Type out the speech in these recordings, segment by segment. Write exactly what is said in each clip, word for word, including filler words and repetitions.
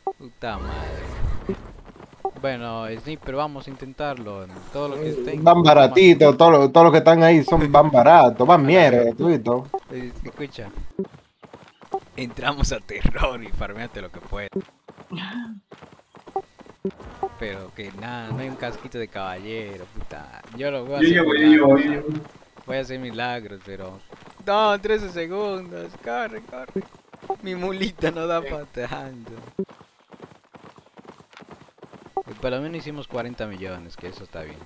Puta madre. Bueno, Sniper, vamos a intentarlo. Todo lo que estén. Van baratitos, todos los todo lo que están ahí son van baratos, van A la mierda, vez. tuito. Eh, Escucha. Entramos a terror y farmeate lo que puedas. Pero que nada, no hay un casquito de caballero, puta. Yo lo voy a Yo hacer llevo, yo llevo, milagros. yo llevo. Voy a hacer milagros, pero. No, trece segundos. Corre, corre. Mi mulita no da para tanto. Y por lo menos hicimos cuarenta millones, que eso está bien.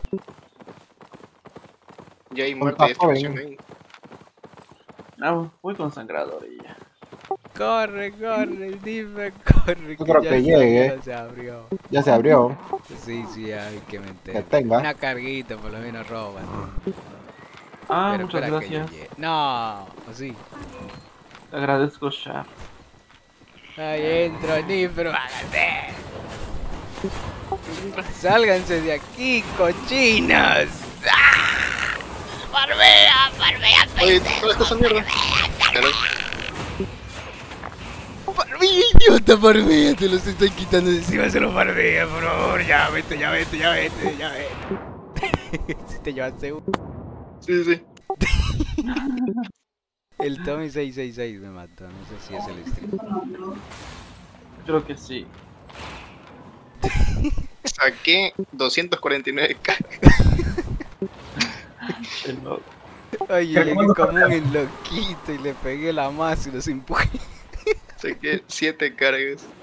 Ya hay Un muerte y tapo, destrucción ven. ahí. No, voy con sangrador y ya. Corre, corre, dime, corre. Yo creo ya que se- llegue. ya se abrió. Ya se abrió. Sí, sí, hay que meter. Que tenga. Una carguita, por lo menos roban. Ah, Pero muchas espera que yo gracias. llegue. No, sí. Te agradezco, Char. Ahí entro, ni pero hágate. Sálganse de aquí, cochinos. ¡Ah! ¡Barbea, barbea, Oye, ¿dónde está esa mierda? Pero, barbea, idiota, barbea! Te los estoy quitando de encima, se los barbea, por favor. Ya vete, ya vete, ya vete, ya vete. Si te llevaste uno. sí, sí. El Tommy seiscientos sesenta y seis me mató, no sé si es el stream. Creo que sí. Saqué doscientos cuarenta y nueve K. Qué loco. Oye, llegué como un enloquito y le pegué la masa y los empujé. Saqué siete cargas.